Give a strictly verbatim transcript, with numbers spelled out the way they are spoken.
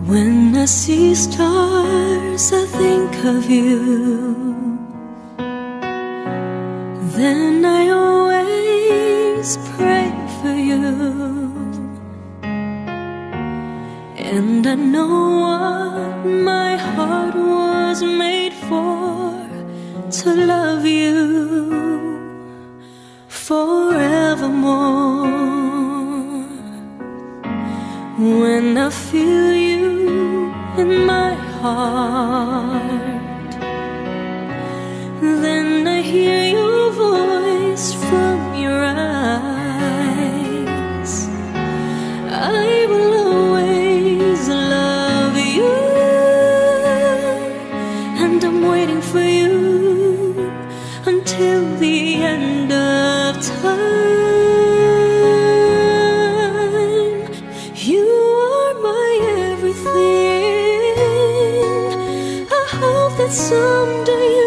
When I see stars, I think of you. Then I always pray for you. And I know what my heart was made for, to love you forevermore. When I feel you in my heart, then I hear your voice from your eyes. I will always love you, and I'm waiting for you until the end of time. You are my everything. I hope that someday